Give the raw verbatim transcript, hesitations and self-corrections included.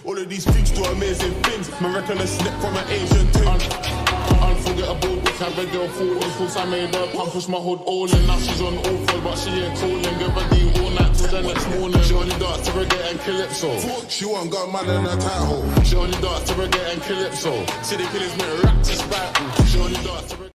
All of these freaks do amazing things. Man reckon a slip from an Asian thing. Un unforgettable, we have a girl falling. Cause I made her pump, push my hood all in. Now she's on all four, but she ain't calling. Get ready all night till the next morning. She only dance to reggae and calypso. She won't got mad in her tight hole. She only dance to reggae and calypso. See the killers make rap to spite. She only dance to reggae.